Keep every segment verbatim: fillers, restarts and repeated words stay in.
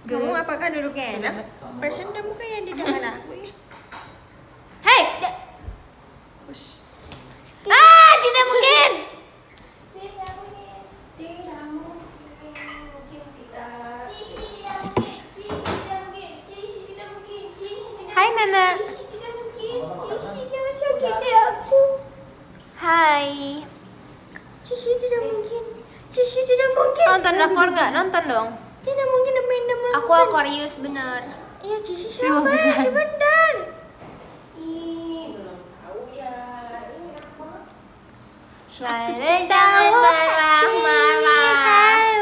Kamu apakah duduknya enak? Persen kamu kayak di tangan aku ya. Hei! Ah, tidak mungkin! Tidak mungkin. Tidak mungkin. Mungkin tidak. Cici tidak mungkin. Cici tidak mungkin. Cici tidak mungkin. Cici tidak. Hai Nana. Cici tidak mungkin. Cici jangan sakiti aku. Hai. Cici tidak mungkin. Cici tidak mungkin. Nonton drakor nggak? Nonton dong. Tidak mungkin Amanda melakukan. Aku Aquarius benar. Iya, Cici Lima sabar besar. sebentar. Ih, belum tahu ya. Ini enak banget. Shale jangan marah-marah.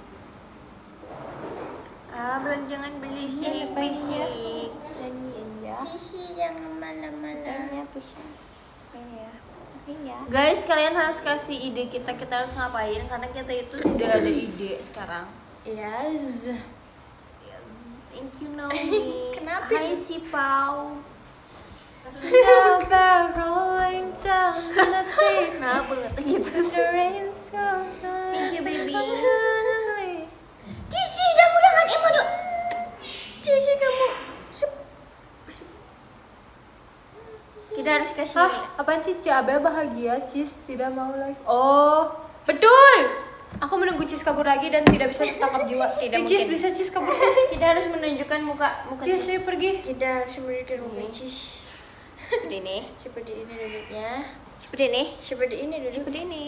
Abang jangan berisik-bisik. Nyanyiin ya. Cici jangan malam-malam. Ini apa sih? Ini ya. Iya. Guys, kalian harus kasih ide kita kita harus ngapain karena kita itu udah ada ide sekarang. Yes. Yes. Thank you Naomi. Kenapa? Hai si Pau. Kenapa gitu sih? Thank you baby. Cici, kamu jangan emo dulu. Cici, kamu. Sup. Kita harus kasih Hah? Apaan sih? Ci Abel bahagia, Cis tidak mau lagi. Oh, betul. Aku menunggu Cis kabur lagi dan tidak bisa tertangkap jiwa. Tidak Eh, Cis mungkin. bisa Cis kabur Cis. Kita harus menunjukkan muka muka Cis, saya pergi. Kita harus menunjukkan muka Cis. Seperti ini, seperti ini duduknya. Seperti ini, seperti ini duduk. Seperti ini.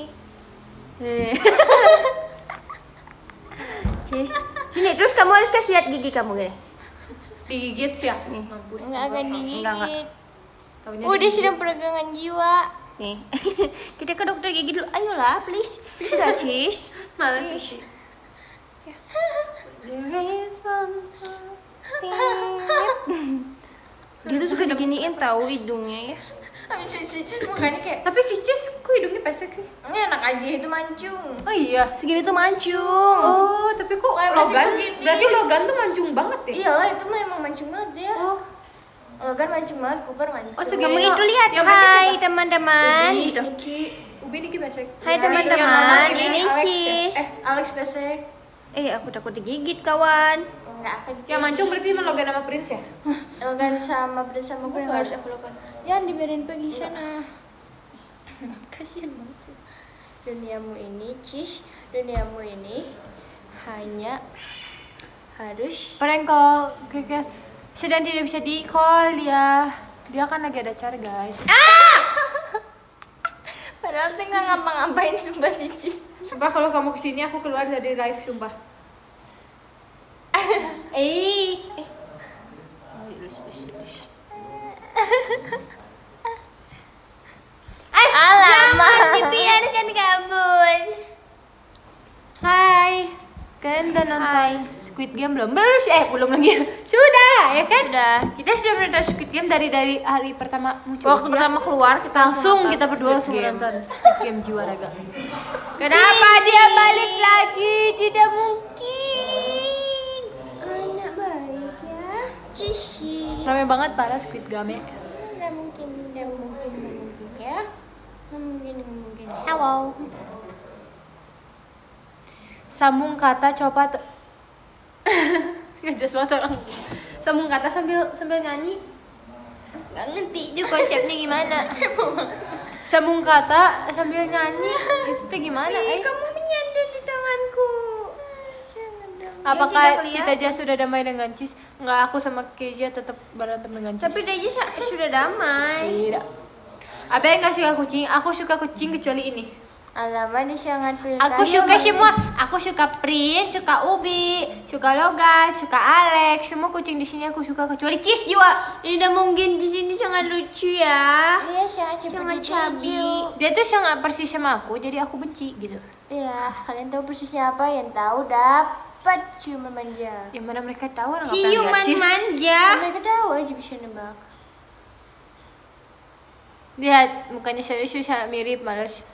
Cis, sini terus kamu harus kasih lihat gigi kamu gini. Digigit sih ya. Nih, mampus. Enggak akan digigit. Enggak, enggak. Taunya Udah digigit. sedang peregangan jiwa. Nih, kita ke dokter gigi dulu. Ayolah, please, please lah, Cis. Males sih. Dia tuh suka diginiin tahu hidungnya ya. Habis Cici mukanya kayak Tapi si Cis kok hidungnya pesek sih? ini enak aja itu mancung. Oh iya. Segini tuh mancung. Oh, tapi kok Kayak Logan? pesek begini. Berarti Logan tuh mancung banget ya? Iyalah itu mah emang mancung banget ya. Oh. Logan mancung banget, Cooper mancung. Oh, segini. Kamu itu lihat. Yang pesek Hai siapa? teman-teman. Ubi, Gitu. Niki. Ubi Niki pesek. Hai Ya, teman-teman, yang anak ini Alex ya? Cis. Eh, Alex pesek. Eh, aku takut digigit kawan. Enggak akan. Yang mancung berarti cuma Logan sama Prince ya? Logan sama bersama Apa yang Cooper. harus aku lakukan? Jangan dibiarin pergi sana. Kasihan banget sih. Duniamu ini, Cis, duniamu ini hanya harus Prank call, guys. Sedang tidak bisa di call dia. Dia kan lagi ada acara guys. padahal tuh nggak ngapa-ngapain sumpah si Cis. Sumpah kalau kamu kesini aku keluar dari live sumpah. Eh, eh. Oh, lulus, lulus, lulus. Alamak. Dibiarkan kabur. Hai. Kalian udah nonton Squid Game belum? Belum sih, eh belum lagi. Sudah, ya kan? Udah. Kita sudah menonton Squid Game dari dari hari pertama muncul. Waktu pertama keluar kita langsung nonton kita berdua Squid langsung Game. nonton Squid Game jiwa raga. Kenapa dia balik lagi? Tidak mungkin. Anak baik ya. Cici. Ramai banget para Squid Game. Nggak mungkin, nggak mungkin, nggak mungkin ya. Nggak mungkin, nggak mungkin. Hello. Sambung kata coba t- nggak jelas banget orang. Sambung kata sambil sambil nyanyi. Nggak ngerti juga konsepnya gimana. Sambung kata sambil nyanyi itu tuh gimana? Eh, Kamu menyandar di tanganku. apakah Yang tidak Cita Jas sudah damai dengan Cis? Nggak, aku sama Kezia tetap berantem dengan Cis. Tapi Deji sa- sudah damai. Tidak. Apa yang nggak suka kucing? Aku suka kucing kecuali ini. Alamak, dia sangat pilih. Aku suka semua. Aku suka Prince, suka Ubi, suka Logan, suka Alex. Semua kucing di sini aku suka kecuali Cis jiwa. Tidak mungkin di sini sangat lucu ya. Iya, sangat Sangat seperti cabi. Deji. Dia tuh sangat persis sama aku, jadi aku benci gitu. Iya, kalian tahu persisnya apa? Yang tahu dapat ciuman manja. Yang mana mereka tahu orang apa yang Ciuman lihat Cis. manja. Mereka tahu aja bisa nebak. Lihat mukanya serius sangat mirip, males.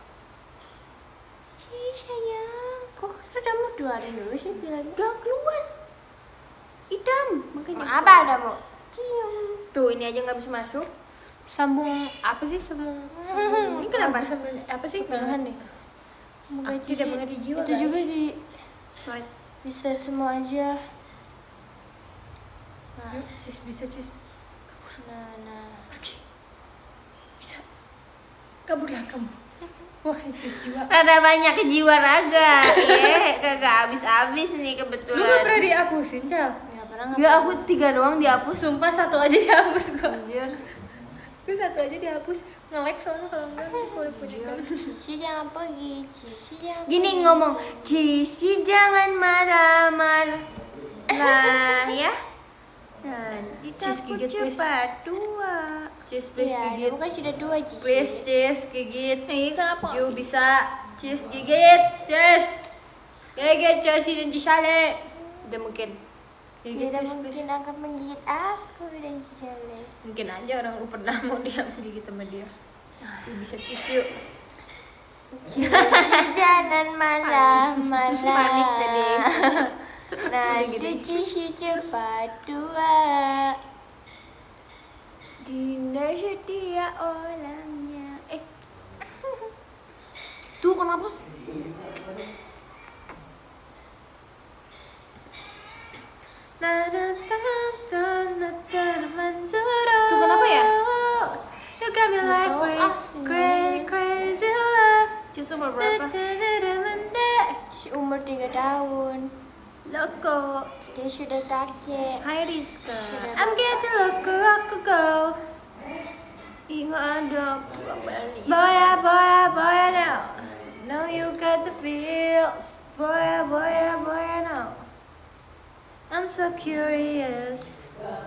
Cis sayang, kok kamu keluarin dulu sih bilangnya? Gak keluar. Hitam. Makanya. Apa ada mau? Cium. Tuh ini aja nggak bisa masuk. Sambung apa sih sambung? sambung Ini kenapa? Sambung apa sih? Bahan deh. Aku tidak mengerti jiwa. Itu guys. juga di Slide. bisa semua aja. Nah, Yuk, Cis, bisa Cis. nah, nah. Pergi. Bisa. Kaburlah kamu. Wah, Cis juga. Rada banyak jiwa raga, ya kagak habis-habis nih Lu kebetulan. gak pernah dihapusin, Cal? Nggak pernah. Nggak, aku tiga doang dihapus. Sumpah satu aja dihapus gua. Jujur. Gue satu aja dihapus. Nge-lag soalnya kalau enggak kalau punya kan. Cici jangan pergi, Cici jangan. Gini ngomong, Cici jangan marah-marah. Nah, ya. Nanti Cis, takut gigit, please. cepat tua. Cis, please Iya, gigit. kamu kan sudah dua, Cici. Please, Cis, gigit. Ih, kenapa? You bisa. Cis, gigit. Cis. Gigit, Cis dan Cisale. Udah mungkin. Gigit, Tidak Cis, please. mungkin akan menggigit aku dan Cisale. Mungkin aja orang lu pernah mau dia gigit sama dia. You bisa Cis yuk. Cici jangan malah-malah. Panik tadi. Nanti Cici cepat tua. Dinda setia orangnya. Eh, tuh kenapa? Na na ta ta na ta na manzuro. Tuh, kenapa ya? You got me like tahu. crazy, Ah, sini. crazy, crazy love. Cici umur Na berapa? na na na manda. Cici umur tiga tahun. Loco. Dia sudah kakek. Hai Rizka. Sudah. I'm getting loco, loco, go. Ih, nggak ada. Aku kembali. Boya, boya, boya now. Know you got the feels. Boya, boya, boya now. I'm so curious.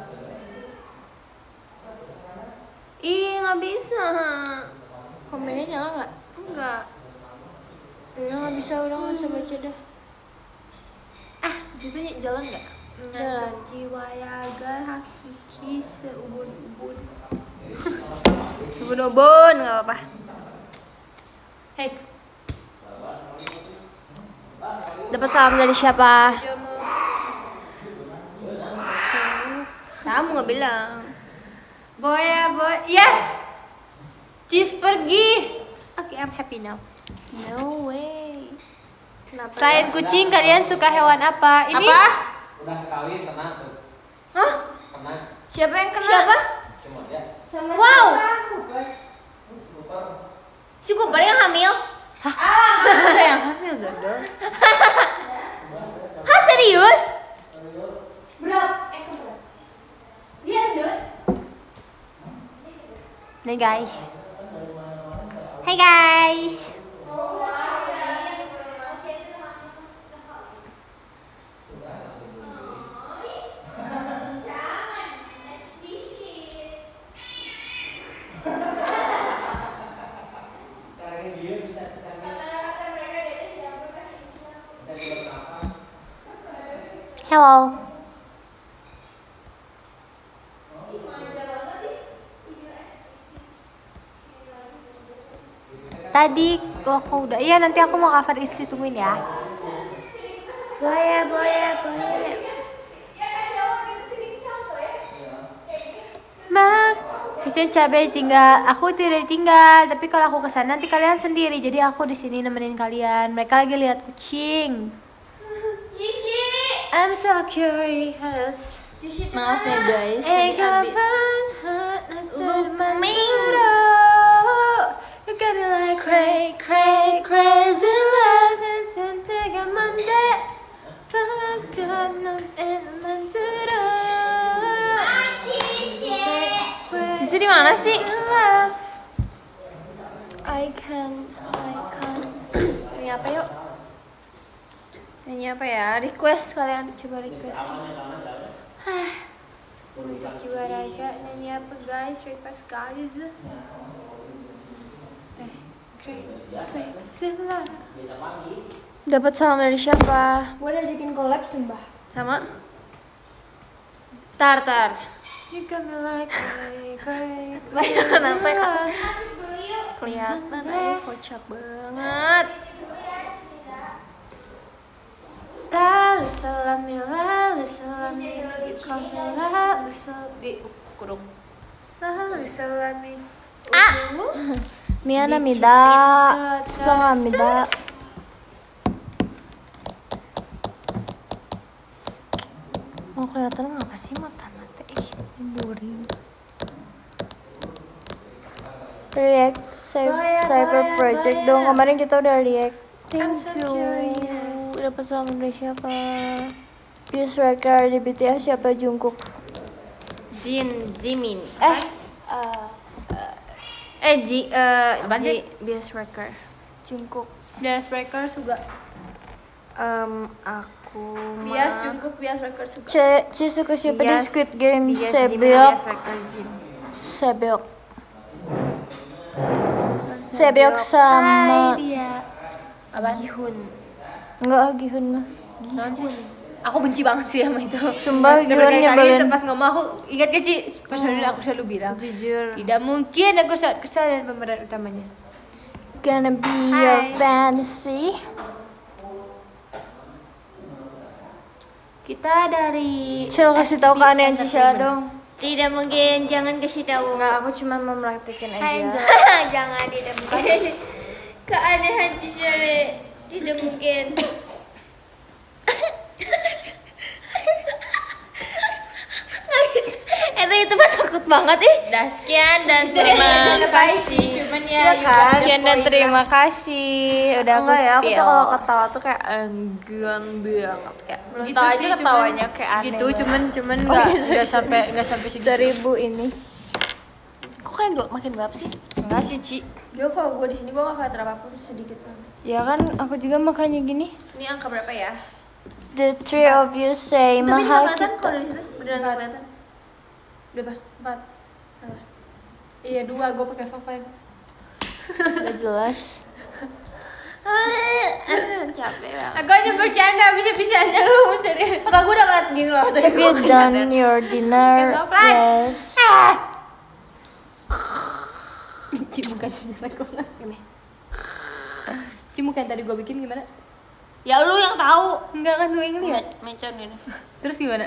Ih, nggak bisa. Komennya nyala nggak? Enggak. Udah nggak bisa, udah nggak bisa baca dah. Ah, di situ jalan nggak? Jalan. Jiwa yaga hakiki seubun-ubun. Ubun-ubun, nggak apa-apa. Hey, Dapat salam dari siapa? Kamu nggak bilang. boya, boy, yes. Cis pergi. Oke, I'm happy now. No way. Kenapa? Selain kucing, kalian suka hewan apa? Ini Apa? Udah kawin kena tuh. Hah? Kena Siapa yang kena? Siapa? cuma dia. Sama Wow. Si Cooper yang hamil. Ada yang hamil dong. Hah, serius? Nih guys. Hey guys. Hello. Tadi aku udah, iya nanti aku mau cover itu, tungguin ya. Boya, boya, boya. Mak, Christian cabai tinggal, aku tidak tinggal, tapi kalau aku kesana nanti kalian sendiri, jadi aku di sini nemenin kalian. Mereka lagi lihat kucing. Cici. I'm so curious. Maaf ya guys, Eh, ini habis. Looping. You got me like cray, cray, crazy love. And take a Monday. Cici di mana sih? I can, I can. Ini apa yuk? Nyanyi apa ya? Request kalian coba request. Untuk jiwa raga nyanyi apa guys? Request guys. Eh, cray, crazy love. Dapat salam dari siapa? Gue udah ajakin collab sumpah. Sama? Tar, tar. You got me like cray, cray, Kelihatan apa ya? love. Kelihatan eh kocak banget. Lalu salami, lalu salami, you call me lalu salami, kurung. Lalu salami. Ah! 미안합니다. 죄송합니다. Oh kelihatan apa sih mata? Boring. React Cy- Cyber Project dong, kemarin kita udah react. Thank you. Dapat salam dari siapa? Bias Record di B T S siapa? Jungkook. Jin, Jimin. Eh, uh, Eh, Ji, eh, Apaan Ji, sih? Bias Record. Jungkook. Bias Record juga. Um, aku Bias mah- Jungkook, Bias Record suka. C, C suka siapa di Bias- Squid Game? Bias Jimin, Sebeok. Bias Record, Jin. Sebeok. Sebeok sama dia. apa? Gihun. Enggak, Gihun mah. Aku benci banget sih sama itu. Sumpah Gihun Berkali-kali nyebelin. pas ngomong aku ingat gak Ci? Pas dulu aku selalu bilang. Jujur. Tidak mungkin aku sa- kesalahan pemeran utamanya. Gonna be your fantasy. Kita dari Cil kasih tahu ke Ane Cisela dong. Tidak mungkin, jangan kasih tahu. Enggak, aku cuma mempraktekin aja. Jangan, tidak mungkin. Keanehan Cisere tidak mungkin. Eta itu mah takut banget ih. Dah sekian dan terima kasih. Cuman ya, kan? Sekian dan terima kasih. Udah aku Enggak ya, aku spill. tuh kalau ketawa tuh kayak enggan banget kayak belum Gitu tahu sih, aja cuman- ketawanya kayak aneh. gitu, banget. cuman cuman Oh, nggak iya, nggak sampai nggak sampai segitu. seribu ini. Kok kayak gua makin gelap sih? Enggak sih, Ci. Gue kalau gue di sini gue gak kelihatan apapun sedikit pun. Ya kan aku juga makanya gini. Ini angka berapa ya? The three of you say Tapi mahal nggak kelihatan kita. kalau dari situ beneran nggak kelihatan. Berapa? Empat. Salah. Iya dua, gue pakai soft line. Gak jelas. Capek banget. Aku aja bercanda, bisa-bisanya lu serius. Apa gue udah ngeliat gini loh tadi. Have you done your dinner? Pakai soft line. Yes. Cimukan aku Gini. Cimukan tadi gue bikin gimana? Ya lu yang tahu. Enggak kan gue yang lihat. Mecon ini. Terus gimana?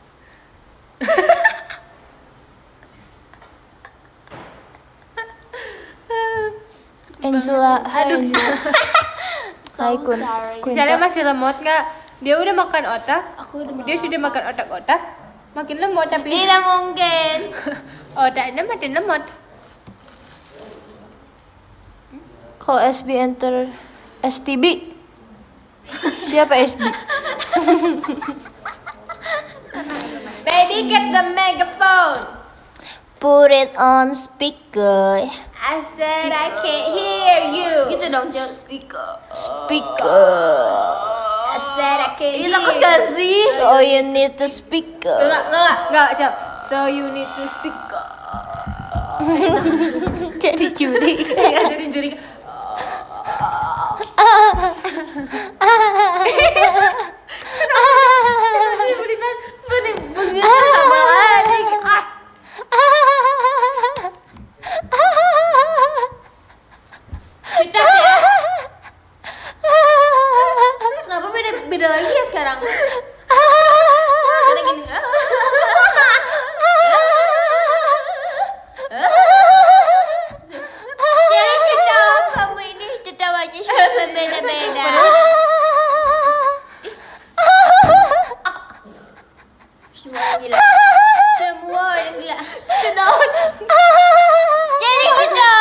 Angela, aduh. Hai Kun. Misalnya masih lemot nggak? Dia udah makan otak. Aku udah Dia sudah makan otak-otak. Makin lemot tapi Tidak mungkin. otaknya makin lemot. Kalau S B enter S T B. Siapa S B? Baby get the megaphone. Put it on speaker. I said I can't hear you. Gitu dong, Cel. Speaker. Speaker. I said I can't hear you. Takut gak sih? So you need to speaker. Enggak, enggak, enggak, Cel. So you need to speak. Jadi juri. Iya, jadi juri. Bener, bener, bener sama lagi. Ah. Citat ya. Kenapa beda beda lagi ya sekarang? Karena gini. Jadi sudah kamu ini tertawanya sudah berbeda-beda. Semua orang gila. Semua orang gila. Jadi sudah.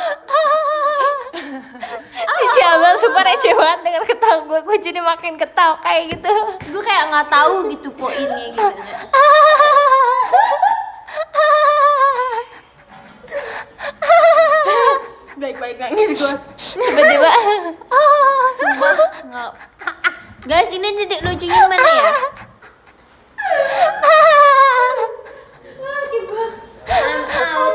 Si Abel super receh banget dengan ketawa gue. Gue jadi makin ketawa kayak gitu. Terus gue kayak nggak tahu gitu poinnya gitu. Baik-baik nangis gue. Tiba-tiba. Sumpah nggak. Guys, ini titik lucunya mana ya? I'm out.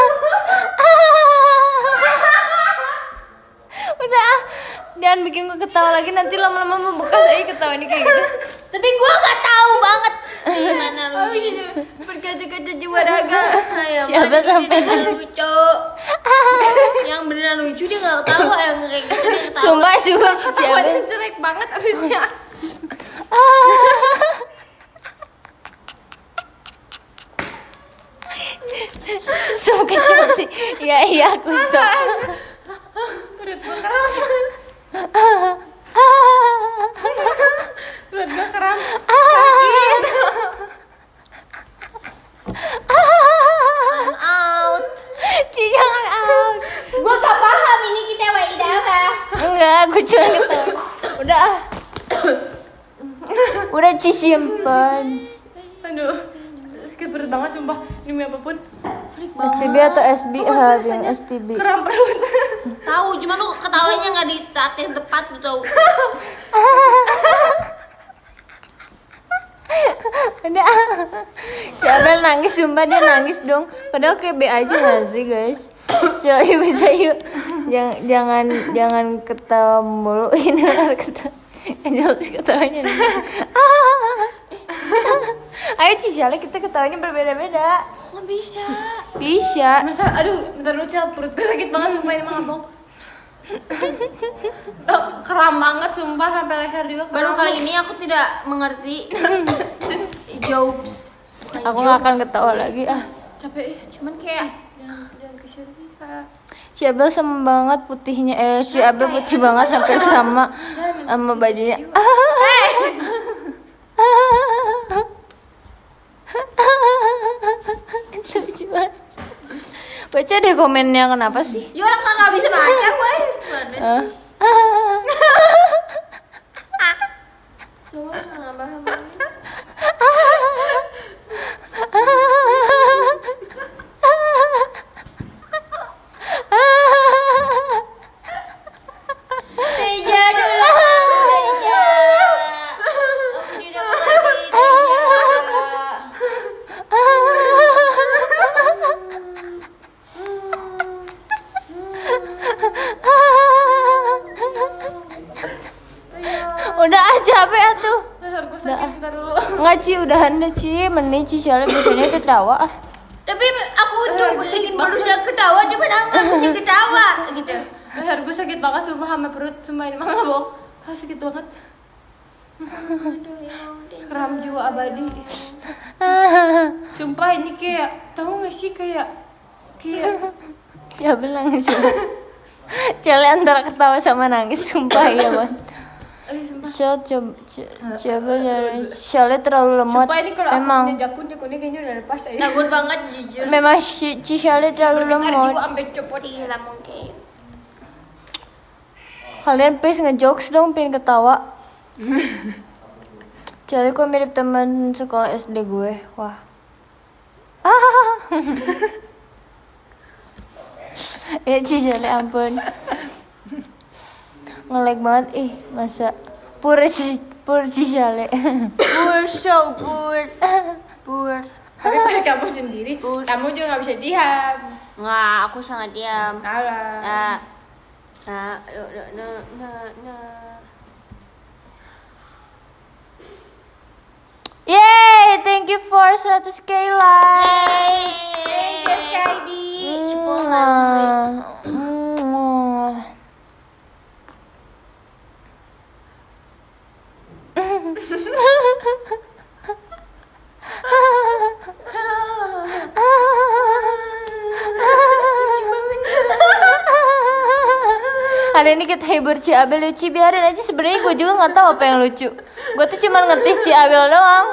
Udah ah, jangan bikin gue ketawa lagi, nanti lama-lama membekas aja ketawa nih kayak gitu. Tapi gue nggak tahu banget gimana lu. Berkaca-kaca jiwa raga. Ayo, Siapa sampai lucu. Yang beneran lucu dia nggak tahu yang kayak gitu dia ketawa. Sumpah, sumpah si Abel. Wajah jelek banget abisnya. Sumpah kecil sih. Iya, iya aku stop. Perut gue kram. Perut gue kram. Ci simpan. Aduh, sakit perut banget sumpah. Demi apapun. S T B atau S B? Apa Having rasanya? S T B. Kram perut. Tahu, cuma lu ketawanya nggak di saat yang tepat tuh tahu. Ada. Si Abel nangis, sumpah dia nangis dong. Padahal kayak B aja nggak sih guys. Coba yuk bisa yuk. Jangan jangan jangan ketawa mulu ini orang ketawa. Anjel ketawanya nih. Ayo Cisale kita ketawanya berbeda-beda. Nggak bisa. Bisa. Masa aduh, bentar lu Cel, perutku sakit banget sumpah ini mah abang. Oh, kram banget sumpah sampai leher juga kram. Baru kali ini aku tidak mengerti jokes. Bukan Aku nggak akan jokes. ketawa lagi ah. Capek ya. Cuman kayak Jangan jangan ke Sylvia. Si Abel sama banget putihnya. Eh si Abel putih banget sampai sama sama bajunya. Lucu banget. Baca deh komennya kenapa sih? ya orang nggak bisa baca gue. Gimana Eh. sih? Coba nggak paham. Teja dulu. Teja. Aku tidak mengerti Teja. Udah ah capek atuh. Leherku sakit bentar dulu. Nggak Ci, udahan deh Ci. Mending Ci soalnya biasanya ketawa ah. Tapi aku tuh ingin berusaha ketawa, cuman aku nggak bisa ketawa gitu. Leherku sakit banget sumpah sama perut sumpah ini mah nggak bohong. Ah, sakit banget. Aduh, ya Allah. Kram jiwa abadi. Sumpah ini kayak tahu nggak sih kayak kayak Ya nangis. Cale antara ketawa sama nangis sumpah ya man. aduh sumpah. Shal coba coba dari Shale terlalu lemot. Sumpah ini kalau aku Memang punya jakun jakunnya kayaknya udah lepas aja. Takut banget jujur. memang si si Shale terlalu Bentar lemot. juga sampai copot. Gila mungkin. Kalian please ngejokes dong, pengen ketawa. Cale kok mirip teman sekolah S D gue. Wah. Ya Cisale ampun. Nge-lag banget ih masa pur Ci- pur Cisale. Poor so poor. Poor. Tapi pada kamu sendiri, Bus. kamu juga nggak bisa diam. Nggak, aku sangat diam. Alah. Nah, nah, nah, nah, nah, nah. Yay, thank you for seratus k like. Thank you, Skyby. Mwah. Mwah. Hari ini kita hibur Ci Abel lucu, biarin aja. Sebenarnya gue juga nggak tahu apa yang lucu. Gue tuh cuma ngetis Ci Abel doang.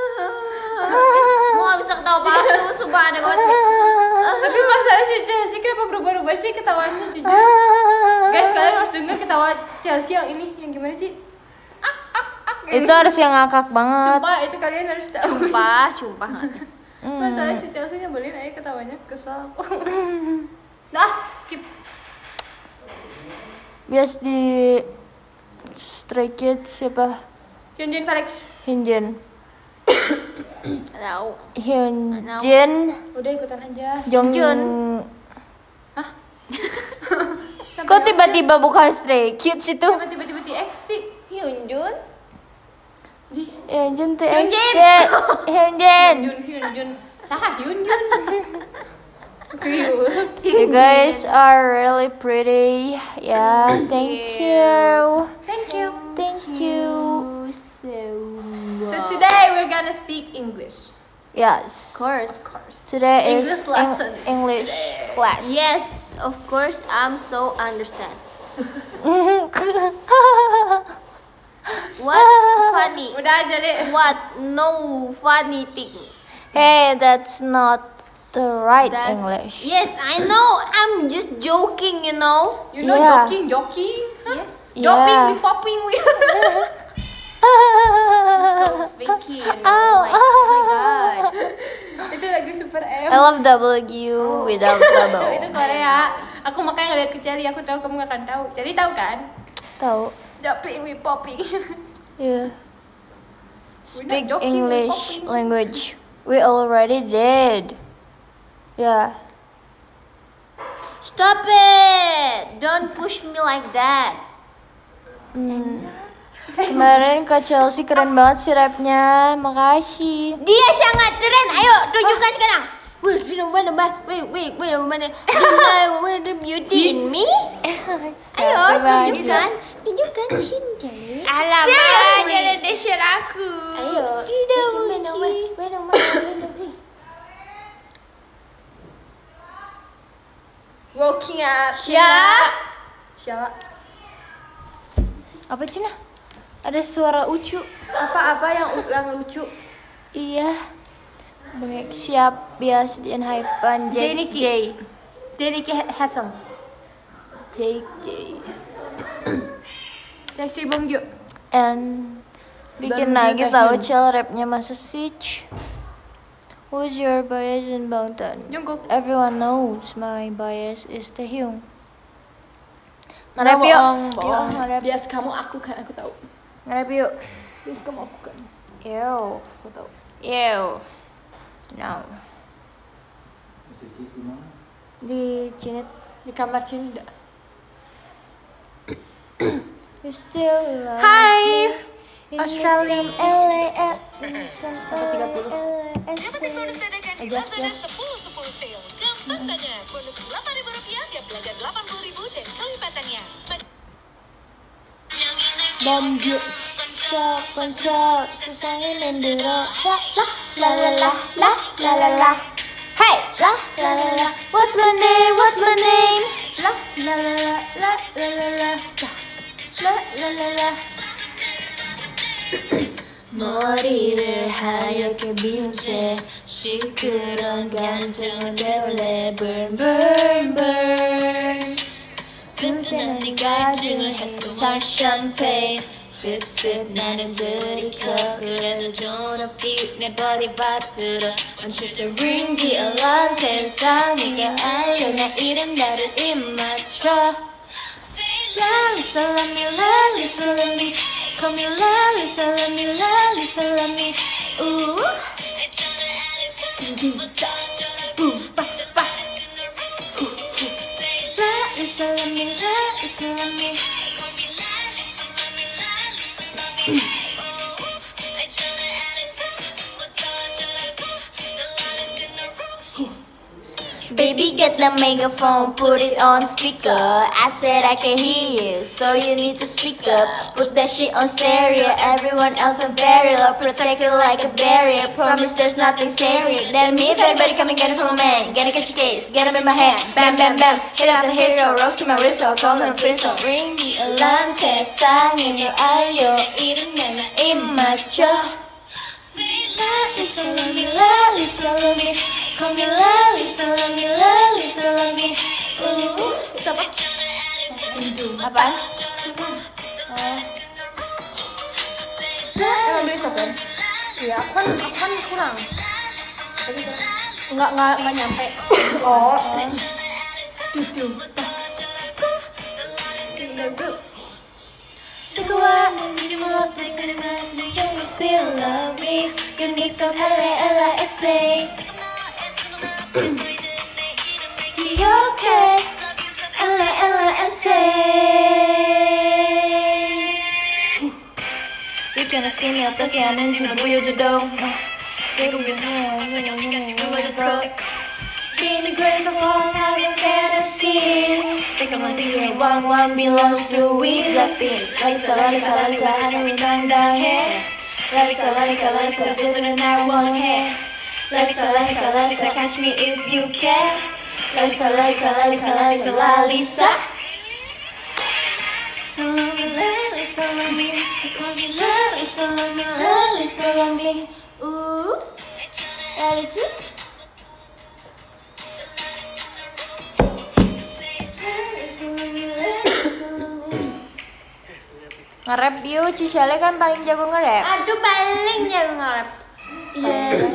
Mau nggak bisa ketawa palsu, sumpah ada banget. Tapi masalah si Chelsea kenapa berubah-ubah sih ketawanya jujur. Guys, kalian harus denger ketawa Chelsea yang ini, yang gimana sih? Itu harus yang ngakak banget. Sumpah itu kalian harus tahu. Sumpah, sumpah. Masalah si Chelsea nyebelin aja ketawanya, kesel. Dah, skip. Bias di Stray Kids siapa? Hyunjin Felix. Hyunjin. Tahu. Hyunjin. Udah ikutan aja. Jongjun. Hah? Kok tiba-tiba bukan Stray Kids itu? Kenapa tiba-tiba T X T? Hyunjun. Di Hyunjin T X T. Hyunjin. Hyunjun, Hyunjun. Saha Hyunjun? You guys are really pretty. Yeah, thank you. Thank you. Thank you. So, So today we're gonna speak English. Yes. of course. Today is English lesson Eng- English class. Yes, of course. I'm so understand. What funny? Udah aja deh. What no funny thing? Hey, that's not the right That's- English. Yes, I know. I'm just joking, you know. You know Yeah. joking, joking? Huh? Yes. Joking, Yeah. we popping, we. So Vicky, you know, like oh my god. Itu lagu Super M. I love W without itu, double. itu Korea. Aku makanya ngeliat ke Cherry, aku tahu kamu gak akan tahu. Cherry tahu kan? Tahu. Jopping we popping. Yeah. Speak joking, we're English popping. language. We already did. Yeah. Stop it! Don't push me like that. Hmm. Kemarin Kak Chelsea keren banget sih rapnya. Makasih. Dia sangat keren. Ayo tunjukkan sekarang. Where's the mana mana? Wait wait wait mana? Where the beauty in me? Ayo tunjukkan. Tunjukkan di sini kali. Alamak, jangan desir aku. Ayo. Tidak mungkin. Wait wait wait wait. Walking up. Ya. Siapa? Apa sih nah? Ada suara ucu. Apa-apa yang yang lucu? Iya. Bengek siap bias di hypean J J Niki. J Jadi kayak handsome. J J Jesse Bongjo. and bikin Dan lagi juga tahu Hyun. cel rapnya masa Sich. Who's your bias in Bangtan? Jungkook. Everyone knows my bias is Taehyung. Nggak Nge-rap yuk. bohong, Yuk, bohong. nge-rap. Bias kamu aku kan, aku tahu. Nge-rap yuk. Bias kamu aku kan, Yo. aku tahu. Yo. No. Suci di mana? Di Cinet. Di kamar sini enggak? You still love Hai. me. Australia. L A tiga puluh. Dapetin bonus dadakan di Lazada sepuluh sepuluh sale. Gampang banget. Bonus delapan ribu rupiah tiap belanja delapan puluh ribu dan kelipatannya. Bambu pencok pencok susahnya mendera la la la la la la la hey la la la la what's my name what's my name la la la la la la la la la la la la 머리를 하얗게 비운 채 시끄러운 감정을 내올래 burn burn burn 끈끈한 네 갈증을 했어 살 샴페인 습습 나는 들이켜 그래도 존엄히 내 버디밭으로 멈출 때 ring the alarm 세상에게 알려 나 이름 나를 입맞춰 Lali salami lali salami call me lali salami lali salami ooh boom ba ba lali salami lali salami Baby, get the megaphone, put it on speaker. I said I can hear you, so you need to speak up. Put that shit on stereo, everyone else on very low. Protect it like a barrier, promise there's nothing scary. Then me, if everybody come and get it from a man. Get a catch a case, get him in my hand. Bam, bam, bam, hit after hit, rocks to my wrist, so call me a friend. So ring the alarm, 세상에 알려. 이름에 나 입맞춰. Lali salami, lali salami, call me lali salami, lali salami. Ooh, itu apa? Apaan? Emang bisa kan? Iya, kan kan kurang. Enggak enggak enggak nyampe. Oh. Tutu. You still love me. You need some L A L I S A. You okay? L A L I S A. You gonna see me 어떻게 하는지는 보여줘도. Being the greatest of all time in fantasy. Second thinking one one belongs to we. Blackpink. Lalisa, Lalisa, Lalisa, 하늘이 당당해. Lalisa, Lalisa, Lalisa, 저들은 날 원해. Lalisa, Lalisa, Lalisa, catch me if you can. Lalisa, Lalisa, Lalisa, Lalisa, Lalisa. Salami, Lali, salami, call me Lali, salami, Lali, salami. Ooh, attitude. Nge-rap yuk, Cisale kan paling jago nge-rap. Aduh paling jago nge-rap. Yes,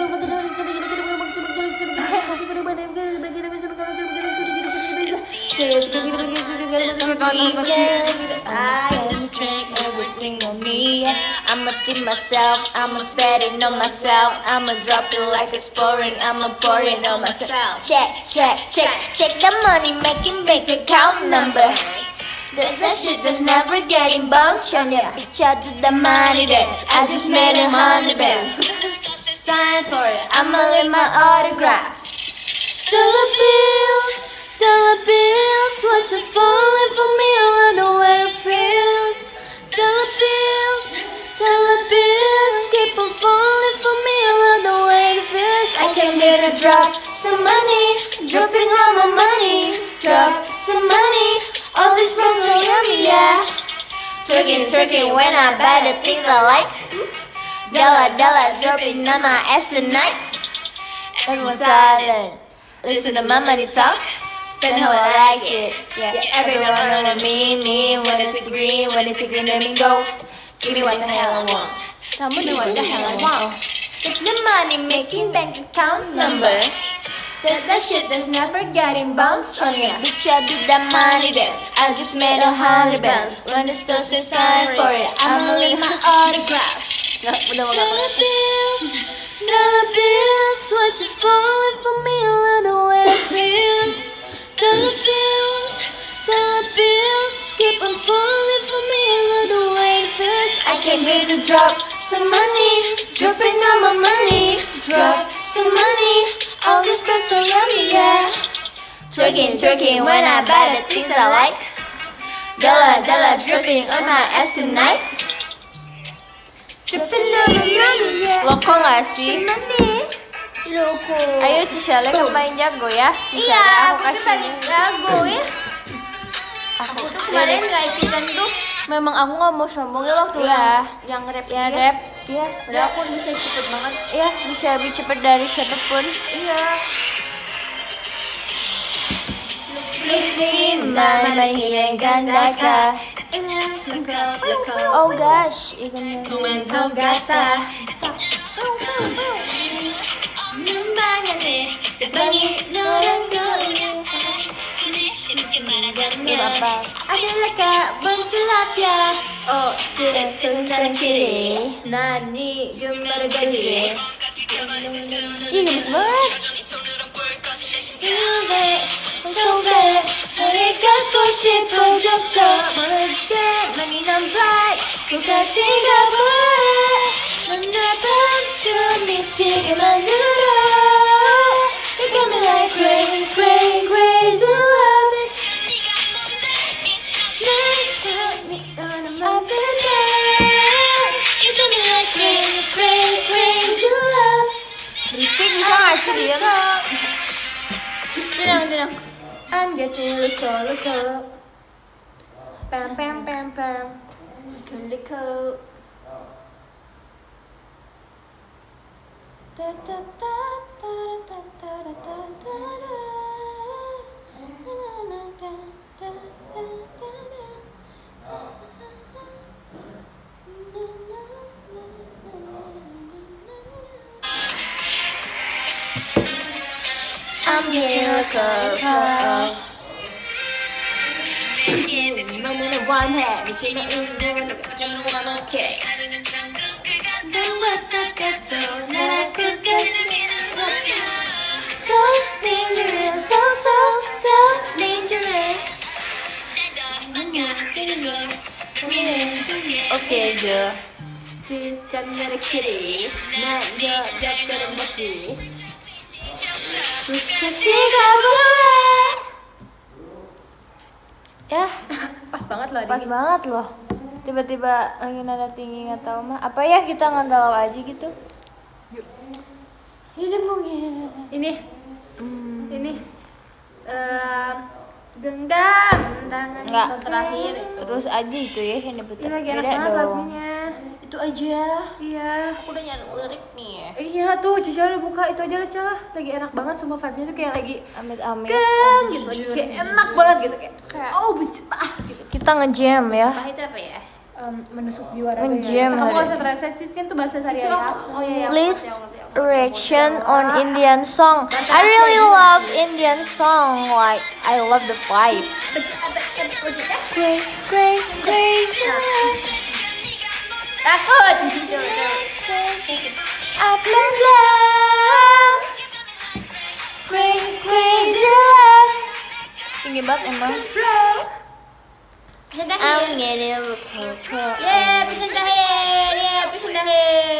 everything on me. I'ma tip myself, I'ma spread it on myself. I'ma drop it like it's pouring, I'ma pour it on myself. Check, check, check, check the money making bank account number. That's that shit that's never getting bounced on ya. Bitch, I do the money dance. I just made a hundred bands. Sign for it, I'ma leave my autograph. Dollar bills, dollar bills, what's just falling for me? I don't know where it feels. Dollar bills, dollar bills, keep on falling for me. I don't know where it feels. I came here to drop some money, dropping all my money. Drop some money, all this rose so yummy, yeah. Twerking, twerking when I buy the things I like. Dollar, dollars dropping on my ass tonight. Everyone's silent. Listen to my money talk. Spend how I like it. Yeah, everyone know me, me. When it's a green, when it's a green, let me go. Give me what the hell I want. Tell me what the hell I want. Check the money making bank account number. That's that shit that's never getting bounced on ya. Bitch, I do that money dance. I just made a hundred bands. When the store says sign for it, I'ma leave my autograph. Dollar bills, dollar bills, what just falling for me? I don't know where it feels. Dollar bills, dollar bills, keep on falling for me. I don't know where it feels. I came here to drop some money, dropping all my money. Drop some money, all this press so yummy, yeah. Twerking, twerking when I buy the things I like. Dollar, dollars dripping on my ass tonight. Loko gak sih? Loko. Ayo Cisale kamu paling jago ya. Cisale, Iya, aku aku tuh kasih paling jago ya. Aku Tuh kemarin gak ikutan tuh. memang aku nggak mau sombong ya waktu Iya. yang rap ya rap. Iya, Udah aku bisa cepet banget. iya bisa lebih cepat dari siapapun. Iya. Mama yang gandaka. Oh gosh, 이거는 꿈도 같아 눈방 안에 새빵이 노란 거울에 그대 쉽게 말하자면 Adalahkah berjelapya? oh sudah suncaran kiri. Nani jumlah gaji. Ih gemes banget. Sobek, sobek, 나를 갖고 싶어졌어. 모르지, 많이 난 bright. 끝까지 가볼래. 넌날 밤도 미치게 만들어. You got me like crazy, crazy, crazy love it. Night took me on a map You got me like crazy, crazy, crazy love. Berisik bisa nggak sih dia? Tenang, tenang. I'm getting loco, loco. Pam, pam, pam, pam. Loco, loco. Da, da, da, da, da, da, da, da, da, da. Na, na, na, da, da, da, da, da. Na, na, na, na, na, na. I'm getting loco, loco. 너무나 원해 미치니 운다가 똑부러져 완벽해 하루는 천국을 갔다 왔다 갔다 나라 끝까지 남기는 거야 So dangerous, so, so, so dangerous. 나도 망가뜨린 걸 우리는 Oke Jo. Sisa nyari kiri, 난 여자들은 멋지. 끝까지 가볼래. Ya, Pas banget loh pas banget loh. Tiba-tiba lagi nada tinggi nggak tahu mah. Apa ya kita nggak galau aja gitu? Ini mungkin. Ini, Hmm. ini. Eh, genggam tangan Nggak. terakhir. Terus aja itu ya yang diputar. Ini lagi enak Beda banget dong. lagunya. Itu aja. Iya. Aku udah nyari lirik nih ya. Iya tuh, Cica udah buka itu aja lah, Cala. Lagi enak banget, sumpah vibe-nya tuh kayak lagi Amit-amit. geng gitu, lagi kayak enak banget gitu kayak. Kayak- Oh, becah gitu. Kita nge-jam ya. Apa itu apa ya? um, menusuk jiwa raga Menjem ya. So, kamu hari. gak usah translate kan tuh bahasa sehari-hari aku. Oh iya, iya. Please reaction on Indian song. I really love Indian song. Like I love the vibe. Great, great, crazy love. Takut. Up and love. Great, crazy love. Tinggi banget emang. Persen I'm terakhir. getting look so cool. Yeay, persen terakhir. Yeay, persen terakhir.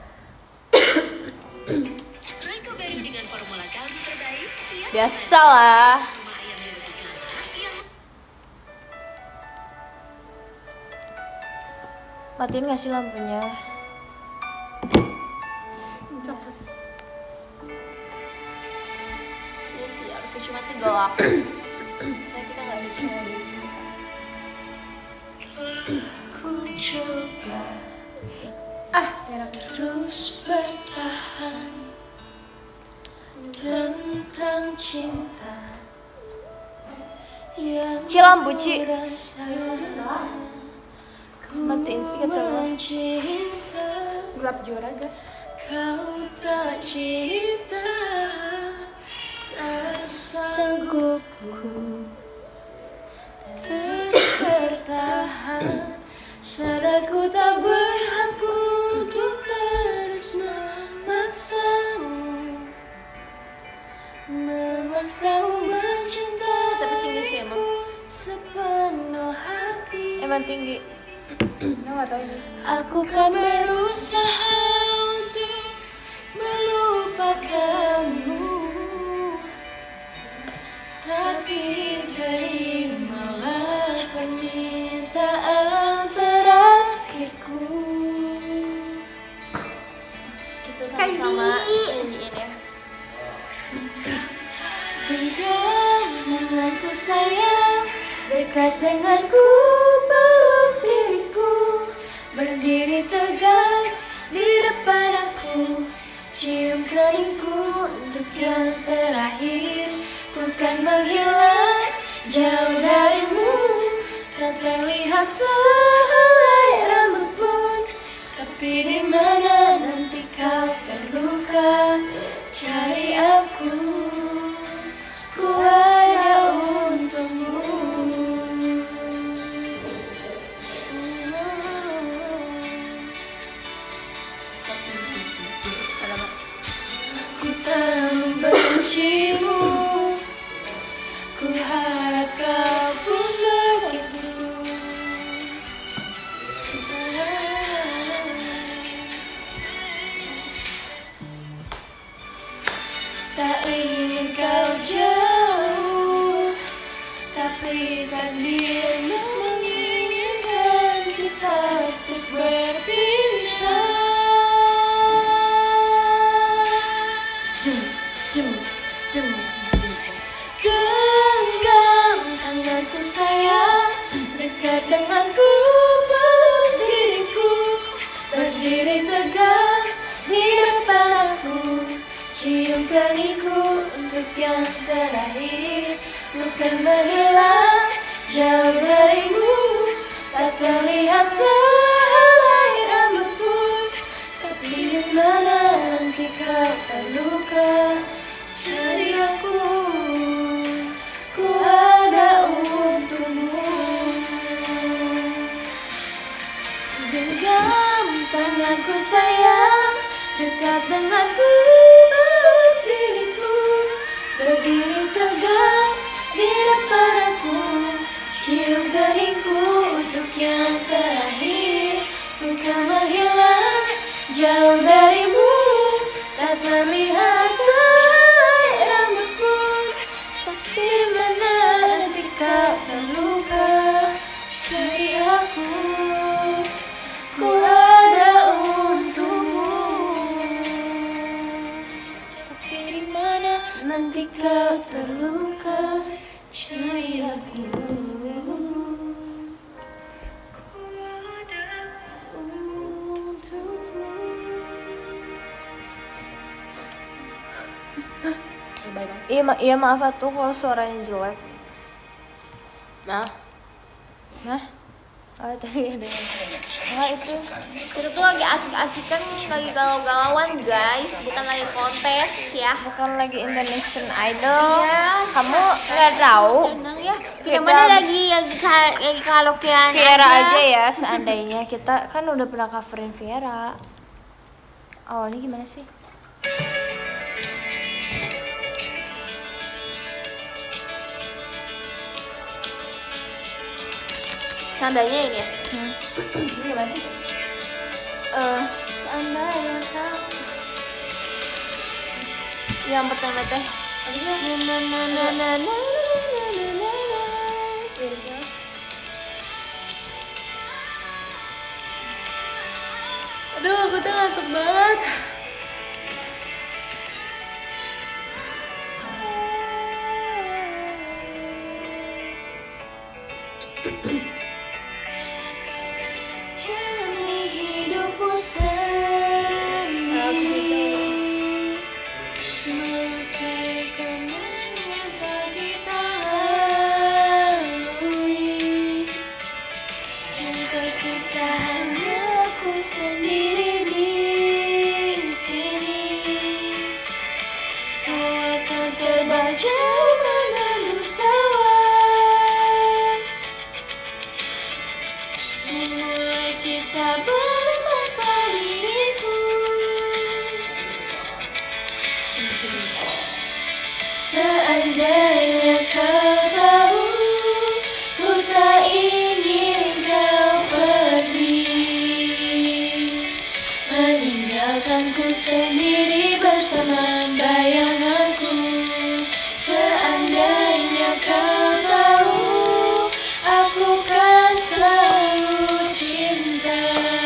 Draco Berry dengan formula kaldu terbaik siap Biasalah. rumah ayam hidup di sana yang Matiin nggak sih lampunya? Iya sih, harusnya cuma tiga delapan. Saya kita nggak ada cowok di sini. ku coba Ah, enak. terus bertahan tentang cinta yang Ci, lampu, Ci. rasa Matiin sih kata lo. cinta Gelap jiwa raga. kau tak cinta tak Sanggup terus bertahan sadar ku tak berhak untuk terus memaksamu memaksamu mencinta Tapi tinggi sih emang. sepenuh hati Emang tinggi. Nah, gak tau ini. aku kan berusaha untuk melupakanmu tapi terimalah permintaan terakhirku. Kita sama-sama nyanyiin ya. Genggam tanganku sayang, dekat denganku, peluk diriku, berdiri tegak di depan aku, cium keningku untuk yang terakhir. Ku kan menghilang jauh darimu, tak terlihat sehelai rambut pun, tapi di mana nanti kau terluka, cari aku, ku ada untukmu. Ku tak membencimu, ku harap kau pun begitu. Tak ingin kau jauh, tapi takdir menginginkan kita untuk berpisah. Genggam tanganku sayang, dekat denganku, peluk diriku, berdiri tegak di depan aku, cium keningku untuk yang terakhir. Bukan menghilang jauh darimu, tak terlihat sehelai rambut pun, tapi di mana nanti kau terluka, cari aku, ku ada untukmu. Genggam tanganku sayang, dekat denganku, peluk diriku, berdiri tegak di depan aku, cium keningku untuk yang terakhir. Bukan menghilang jauh darimu, tak terlihat sehelai rambut pun, tapi di mana nanti kau terluka, cari aku, ku ada untukmu. Tapi di mana nanti kau terluka, cari aku, ku ada untukmu. Iya, ma iya maaf atuh kalau suaranya jelek. Nah, Nah, Oh tadi ada yang wah itu kita tuh lagi asik-asikan, lagi galau-galauan guys, bukan lagi kontes ya, Bukan lagi Indonesian Idol. Iya. Kamu nggak tahu? tenang ya, kita Kita- mana lagi lagi ka- lagi karaokean Viera aja ya, seandainya kita kan udah pernah coverin Viera. Awalnya gimana sih? seandainya ini ya. Ini gimana sih? Eh, seandainya kau yang pertama teh na na na na na na na na na. Aduh, aku tuh ngantuk banget. Jalani hidupmu sendiri, melukai kenangan yang tak kita lalui, yang tersisa hanya aku sendiri di sini. Kau akan terbang jauh menembus awan, memulai kisah bertanpa diriku. Seandainya kau tahu, ku tak ingin kau pergi, meninggalkanku sendiri bersama bayanganku. Seandainya kau tahu, aku kan selalu cinta.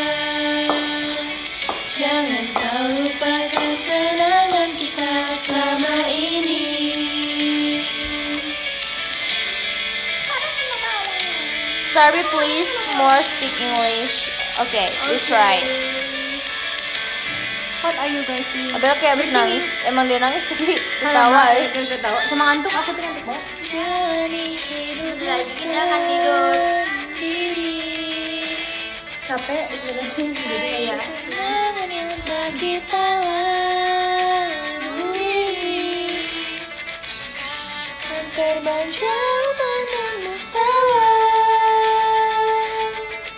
Jangan kau lupakan kenangan kita selama ini. Starby, please more speak English. Okay, we try. What are you guys doing? Abel kayak abis nangis. Emang dia nangis tapi ketawa ya. Dan ketawa. Sama ngantuk, aku tuh ngantuk banget. Lagi kita akan tidur. Capek, dijelasin jadi kayak Kenangan yang tak kita lalui, kan terbang jauh menembus awan,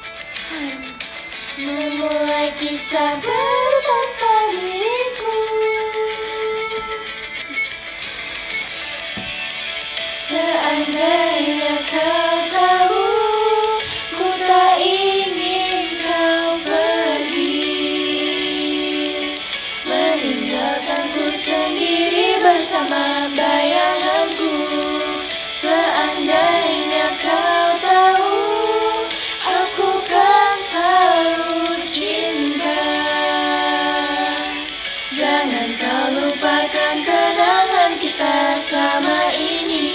memulai kisah baru tanpa diriku. Seandainya kau tahu, ku tak ingin kau pergi, meninggalkanku sendiri bersama bayanganku. Seandainya kau tahu, aku kan selalu cinta. Jangan kau lupakan kenangan kita selama ini.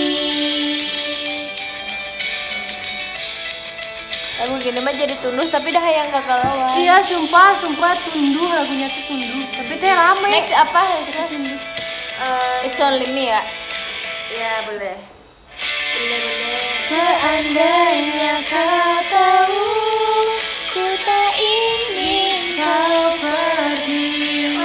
Lagu gini mah jadi tunduh tapi dah yang gak kalauan. iya, sumpah, sumpah tunduh, lagunya tuh tunduh. Tapi teh rame. Next apa? Kita Eh, It's Only Me ya. ya boleh. Boleh boleh. Seandainya kau tahu, ku tak ingin kau pergi,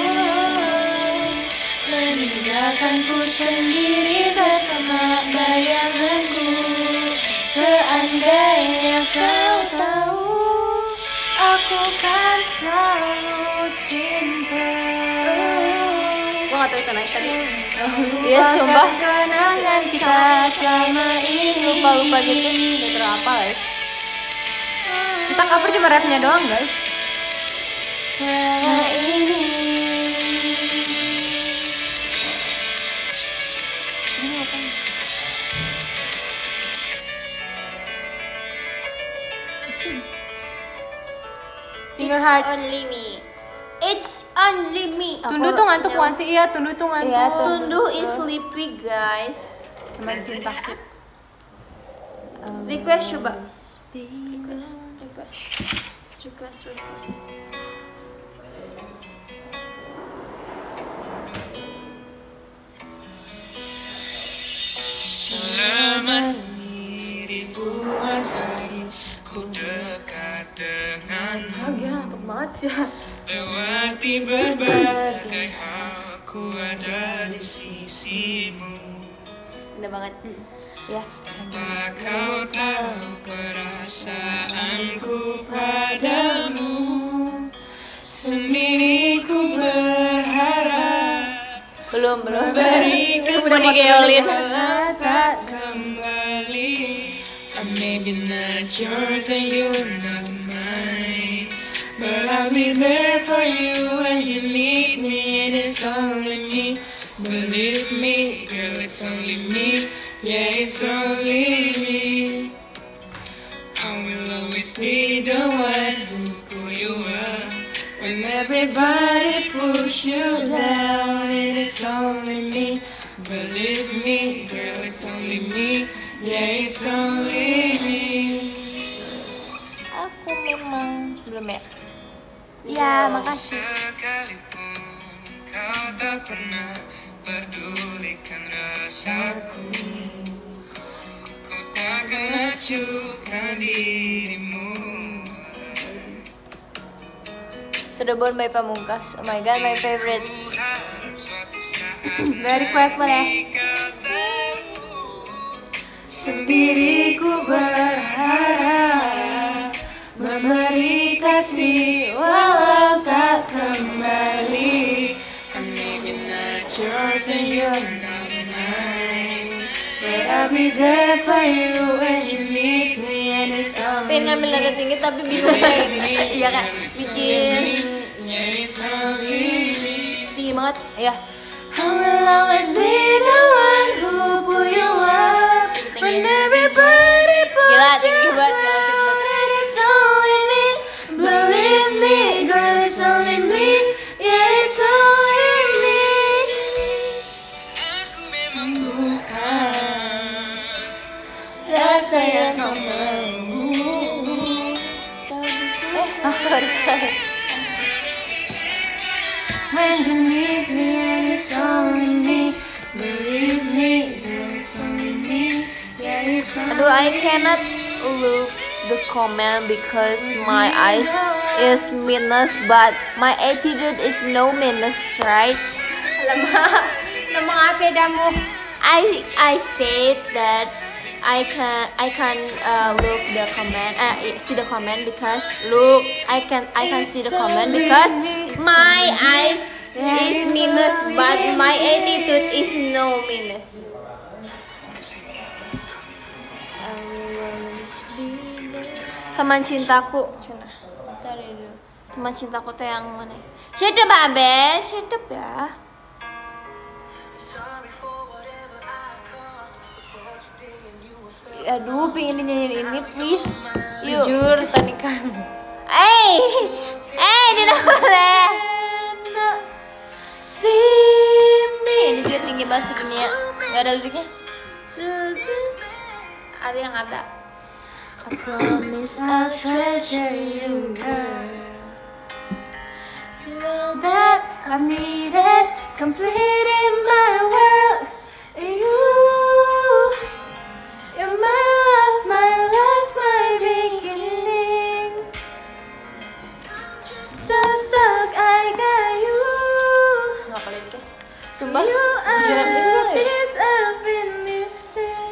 Meninggalkanku sendiri bersama bayanganku. Seandainya kau tahu, aku kan selalu cinta. Gua nggak tahu itu naik tadi. Iya sumpah. Kenangan kita selama ini. Lupa-lupa gitu. Gak terapa ya. Kita cover cuma rapnya doang, guys. Selama ini. In your It's heart. only me. It's only me. Tunduh tuh ngantuk bukan sih? Iya, tunduh tuh ngantuk. Iya, Tunduh. Tunduh is sleepy guys. Teman cintaku. Request coba. Request, request, request, request. Selama ini ribuan hari ku banget sih. Lewati berbagai hal, ku ada di sisimu. Udah banget. Ya. Tanpa kau tahu perasaanku padamu, sendiri ku berharap Belum, belum. berikan Udah digeolin. tak kembali. I may be not yours and you're not mine, but I'll be there for you when you need me, and it's only me. Believe me, girl, it's only me. Yeah, it's only me. I will always be the one who pull you up when everybody push you down, and it's only me. Believe me, girl, it's only me. Yeah, it's only me. Aku memang belum ya. Ya, makasih. Sekalipun kau tak pernah pedulikan rasaku, ku takkan acuhkan dirimu. To the Bone by Pamungkas. Oh my god, my favorite. Dari request mana? Sendiri ku berharap memberi kasih walau tak kembali. I may be not yours and you're not mine, but I'll be there for you when you need me, and it's only Pengen ngambil nada tinggi tapi bingung kayak gini. Iya kak, bikin yeah, it's only me. tinggi banget. Ya. I will always be the one who pull you up when everybody pulls Gila, you tinggi banget, gila, tinggi down, banget. and it's only me. Believe me, girl, it's only me. Yeah, it's only me. Aku memang bukan rasa yang kau mau. Eh, sorry, sorry. When you need me, and it's only me. Believe me, girl, it's only me. Yeah, it's only Aduh, I cannot look the comment because my eyes is minus, but my attitude is no minus, right? Lemah. Lemah apa damu? I I said that I can I can uh, look the comment, uh, see the comment because look I can I can see the comment because my eyes is minus, but my attitude is no minus. Teman cintaku, cina. Cari dulu. Teman cintaku teh yang mana? Shut up, Aben. Shut up ya. Aduh, pengen dinyanyiin ini, please. Yuk. Jujur, tadi kan. Eh, eh, tidak boleh. Sini. Ini juga tinggi banget sebenarnya. Gak ada liriknya. Ada yang ada. I promise I'll treasure you, girl. You're all that I needed, complete in my world. You, you're my love, my life, my beginning. So stuck, I got you. Nggak apa liriknya. Sumpah. You are Jujur aja the ya. piece I've been missing.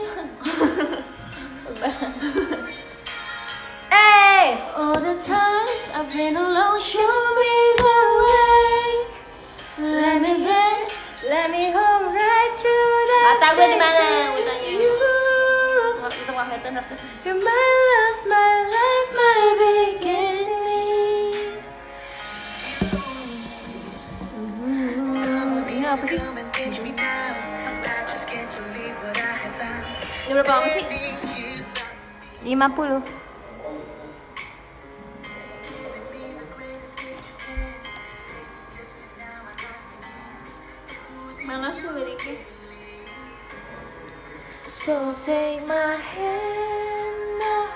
Eh, All the times I've been alone, show me the way. Let me there, let me hold right through the Mata gue di mana? Gue tanya. You, Nggak, itu nggak kelihatan harusnya. you're my love, my life, my beginning. Ini apa sih? Ini berapa lama sih? lima puluh. Mana sih liriknya? So take my hand now,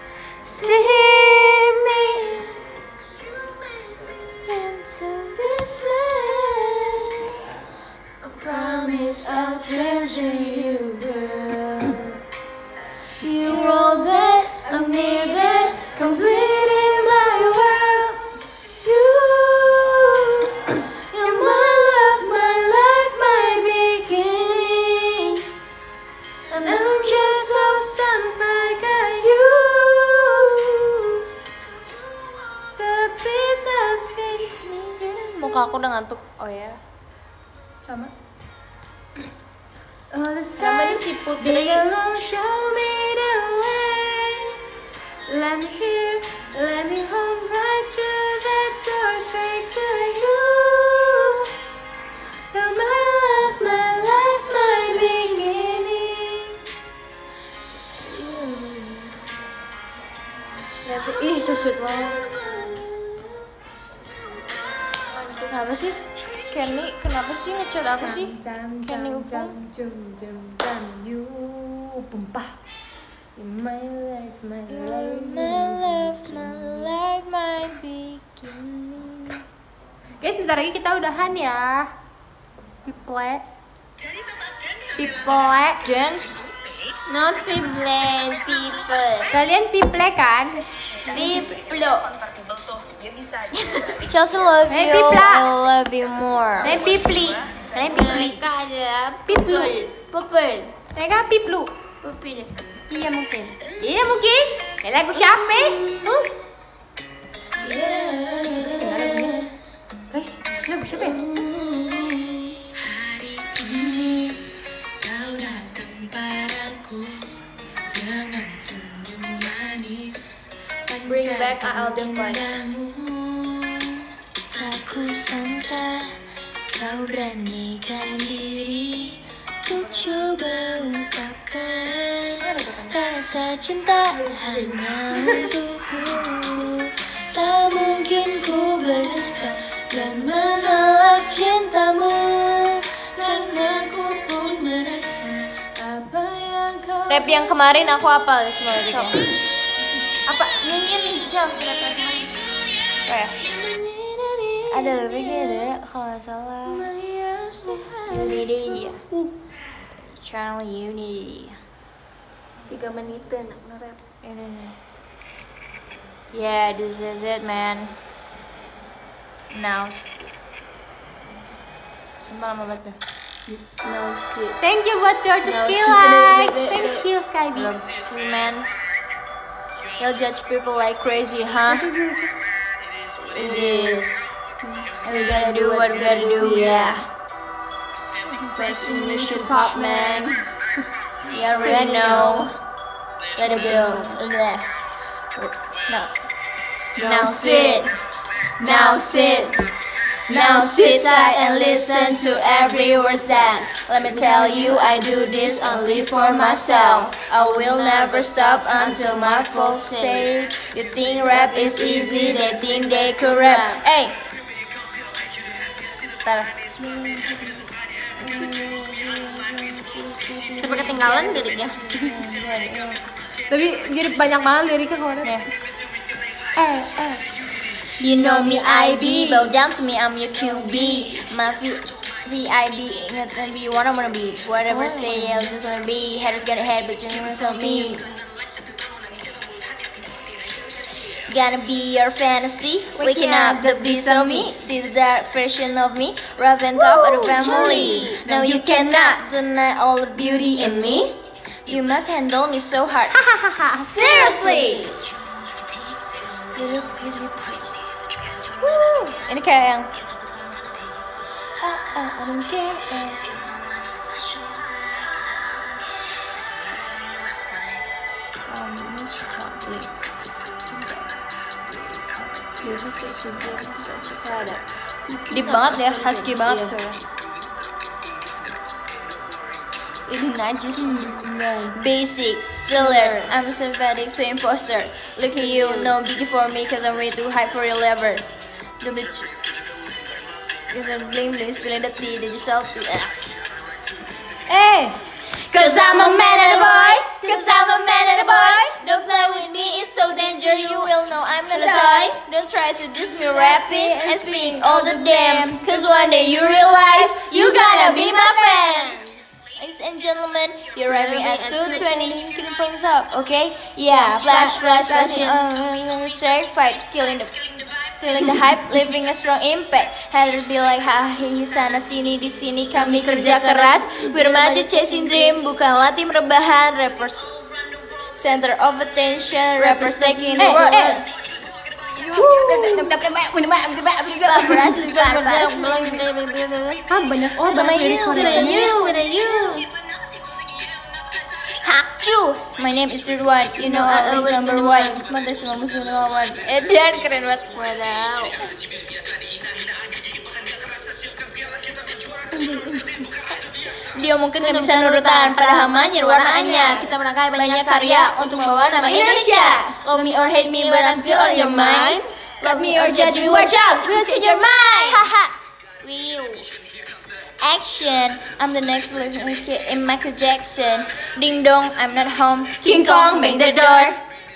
see me into this land. I promise I'll treasure you, girl. You're all that I needed, complete in my world. Sama. All the Sama time nih si Putri. they alone show me the way. Let me hear, let me home right through that door straight to you. You're my love, my life, my beginning. Ih, so sweet banget. Kenapa sih? Kenny, kenapa sih ngechat aku sih? Jam Kenny jam Upung. jam jam jam jam you pumpah. In my life, my life. My love, my life, my beginning. Guys, bentar lagi kita udahan ya. People, Dari tempat dan sambil people. Dance, not people, people, Kalian people kan? people. Chelsea love Hey, you, Pipla. I love you more. Kalian people. Kalian people. Mereka adalah People. people, Mereka people. people. Iya mungkin. Iya mungkin. Ya lagu siapa? Huh? Guys, ini lagu siapa ya? Kau datang padaku dengan senyum manis. Bring back A L the Voice. Tak kusangka kau beranikan diri. Ku coba ungkapkan rasa cinta hanya untukku. Tak mungkin ku berdusta dan menolak cintamu, karena ku pun merasa apa yang kau Rap yang kemarin aku hafal semua liriknya. Apa nyanyiin Jal rap yang kemarin? Kayak ada liriknya ada kalau nggak salah. Unity, channel Unity. Tiga menitan nge-rap ini nih. Yeah, this is it, man. Now shit. Sumpah lama banget dah. Now shit. Thank you buat your No, skill see, likes. the- the- Thank the- you Skyby. Love you, man. You'll judge people like crazy, huh? It is. And we gotta do what we gotta do, yeah. First English hip hop, man. You already know. Let it go. Blah. No. Now sit. Now sit. Now sit tight and listen to every word that. Let me tell you, I do this only for myself. I will never stop until my folks say, you think rap is easy, they think they could rap. Hey! Bentar. Sampai ketinggalan liriknya. Tapi jadi banyak banget liriknya kemarin. Nih. Eh, eh. You know me, I be. Bow down to me, I'm your Q B. My V I B, ingat and be what I'm gonna be. Whatever say, I'll just gonna be. Haters got a head, but you know it's on me. Gonna be your fantasy. Waking up, the beast of me. See the dark version of me. Rough and tough of the family. No, you cannot deny all the beauty in me. You must handle me so hard. Seriously. Woo. Ini kayak yang I, I, I don't care. Deep banget ya, husky banget suara. Ini najis. Basic, seller, I'm sympathetic to imposter. Look at you, no biggie for me, cause I'm way too high for your lever. The bitch. Cause I'm bling bling, spilling the tea, they just salty. Eh. Cause I'm a man and a boy, cause I'm a man and a boy. Don't play with me, it's so dangerous, you will know I'm not a toy. Don't try to diss me rapping and speak all the damn. Cause one day you realize, you gotta be my fan. Ladies and gentlemen, you're arriving at two twenty, keep things up, okay? Yeah, flash, flash, flashing on strike vibes, killing the... Feeling the hype, leaving a strong impact. Haters be like, hahi, sana sini di sini kami kerja keras. We're maju chasing dream, bukanlah tim rebahan. Rappers center of attention, rappers taking the Eh, world. eh. Ah, banyak oh banyak lirik Korea. Hakcu. My name is Ridwan. You know I always number one. Mantas number one. Edian keren banget. Wadaw. Dia mungkin gak bisa nurutan, padahal manjir warnanya. Kita merangkai banyak karya untuk membawa nama Indonesia. Love me or hate me, but I'm still on your mind. Love me or judge me, watch out, we'll change your mind. Haha. Wow. Action. I'm the next little kid in Michael Jackson. Ding dong, I'm not home. King Kong, bang the door.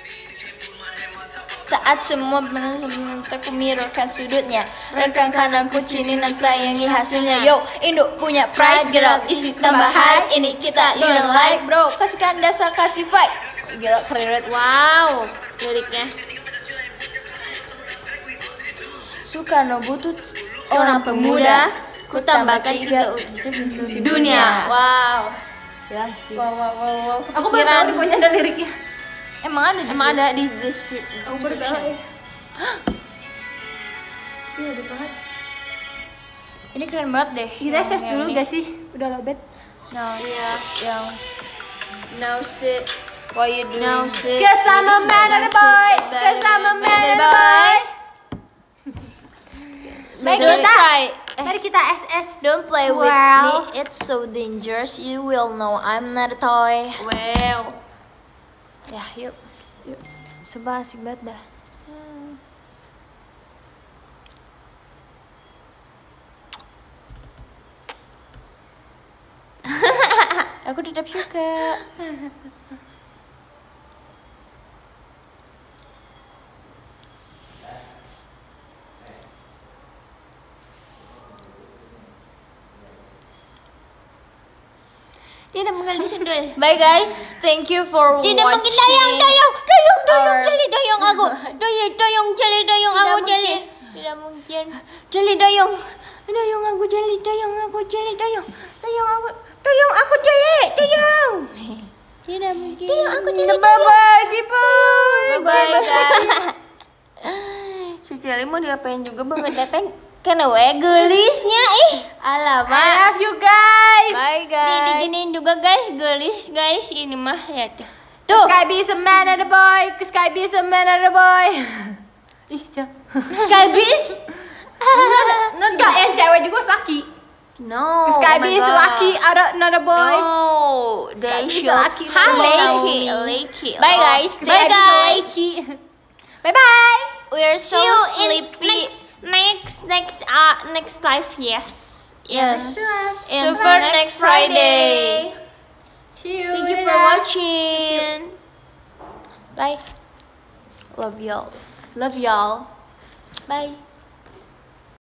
Saat semua menentuku mirrorkan sudutnya, rekan kananku cinin dan tayangi hasilnya. Yo, induk punya pride, gerak isi tambahan. Ini kita you don't like bro, kasihkan dasar kasih fight. Gila keren banget, wow liriknya. Soekarno butuh orang pemuda, ku tambahkan tiga untuk di dunia. Wow, Ya sih. wow, wow, wow, wow. Aku baru tahu di punya ada liriknya. Emang ada, emang ada di description. Aku baru tahu. ya. Iya, udah banget. Ini keren banget deh. Kita yang- ses yang dulu ini. gak sih? Udah lobet. Now, yang now sit. What you doing? Now sit. Cause I'm a man and a boy. Cause I'm a man and a boy. Baik, Don't kita. try. Eh, Mari kita S S. don't play with Well. me. It's so dangerous. You will know I'm not a toy. Wow. Ya, yuk. Yuk. Sumpah asik banget dah. Aku tetap suka. Tidak mengenal sundul. Bye guys, thank you for Tidak watching. mungkin dayang, dayang, dayang, dayang, our- jeli dayang aku. Dayang, dayang, jeli dayang Tidak aku, mungkin. jeli. Tidak mungkin. Jeli dayang. Dayang aku, jeli dayang aku, jeli dayang. Dayang aku, dayang aku, jeli dayang. Tidak mungkin. Dayang aku, jeli dayang. Bye-bye, people. Bye guys. Si Celi mau diapain juga banget datang. Karena we gelisnya ih. Alamak. I love you guys. Bye Nih guys. diginiin juga guys, gelis guys ini mah ya tuh. Tuh. Sky B is a man and a boy. Sky B is a man and a boy. Ih, cak. Sky Beast. Enggak, yang cewek juga harus laki. No. Sky oh B my is God. laki, ada not a boy. No. Sky They B is should. laki, not a Hi, boy. Lakey, Lakey. Bye guys. Sky Bye B is a guys. laki. Bye bye. We're so See you in sleepy. next next next uh next live, yes. Yes. And Super next Friday. See you. Thank you for dadah. watching. Bye. Love y'all. Love y'all. Bye.